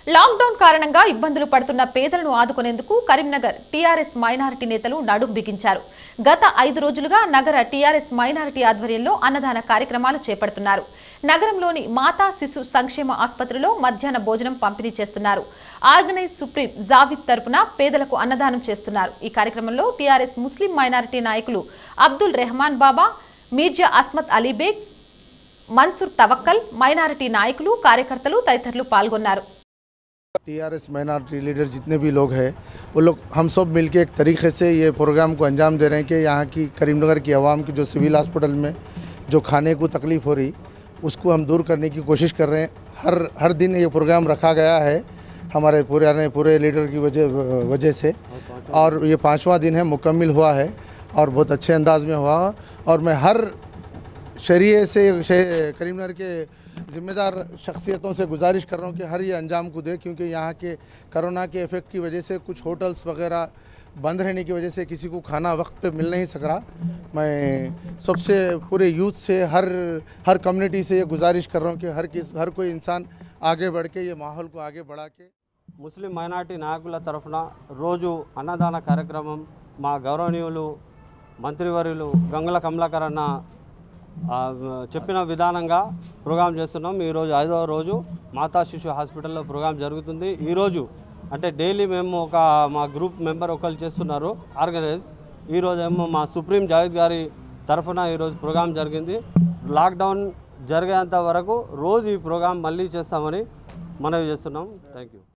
Lockdown కారణంగా ఇబ్బందులు పడుతున్న పేదలను ఆదుకునేందుకు కరీంనగర్ టీఆర్ఎస్ మైనారిటీ నేతలు నడుం బిగించారు. గత 5 రోజులుగా నగర టీఆర్ఎస్ మైనారిటీ ఆధ్వర్యంలో అన్నదాన కార్యక్రమాలు చేపడుతున్నారు. నగరంలోని మాతా శిశు సంక్షేమ ఆసుపత్రిలో మధ్యాహ్న భోజనం పంపిణీ చేస్తున్నారు. ఆర్గనైజ్ సుప్రీం జావిద్ తరపున పేదలకు అన్నదానం చేస్తున్నారు. ఈ కార్యక్రమంలో టీఆర్ఎస్ ముస్లిం మైనారిటీ నాయకులు అబ్దుల్ రెహమాన్ బాబా, మీర్జా అస్మత్ అలీబేగ్, మన్సూర్ తవక్కల్, మైనారిటీ నాయకులు, కార్యకర్తలు తదితరులు పాల్గొన్నారు. टीआरएस माइनॉरिटी लीडर जितने भी लोग हैं वो लोग हम सब मिलके एक तरीके से ये प्रोग्राम को अंजाम दे रहे हैं कि यहाँ की करीमनगर की आवाम की जो सिविल हॉस्पिटल में जो खाने को तकलीफ़ हो रही उसको हम दूर करने की कोशिश कर रहे हैं। हर दिन ये प्रोग्राम रखा गया है हमारे पूरे लीडर की वजह से, और ये 5वां दिन है, मुकम्मल हुआ है और बहुत अच्छे अंदाज में हुआ। और मैं हर शहरिये से करीमनगर के ज़िम्मेदार शख्सियतों से गुजारिश कर रहा हूँ कि हर ये अंजाम को दे, क्योंकि यहाँ के कोरोना के इफ़ेक्ट की वजह से कुछ होटल्स वगैरह बंद रहने की वजह से किसी को खाना वक्त पे मिल नहीं सक रहा। मैं सबसे पूरे यूथ से हर कम्युनिटी से ये गुजारिश कर रहा हूँ कि हर कोई इंसान आगे बढ़ के ये माहौल को आगे बढ़ा के ముస్లిం మైనారిటీ నాయకుల తరఫున రోజు అన్నదాన కార్యక్రమం మా గౌరవనీయులు మంత్రివర్యులు గంగుల కమలాకర్ అన్న చెప్పిన విధానంగా ప్రోగ్రాం చేస్తున్నాం. ఈరోజు 5వ రోజు మాతా శిశు హాస్పిటల్లో ప్రోగ్రాం జరుగుతుంది. ఈరోజు అంటే డైలీ మేము మా గ్రూప్ మెంబర్ ఒకళ్ళు చేస్తున్నారు ఆర్గనైజ్. ఈరోజు ఏమో మా సుప్రీం జావేద్ గారి తరఫున ఈరోజు ప్రోగ్రాం జరిగింది. లాక్డౌన్ జరిగేంత వరకు రోజు ఈ ప్రోగ్రాం మళ్ళీ చేస్తామని మనవి చేస్తున్నాం. Thank you.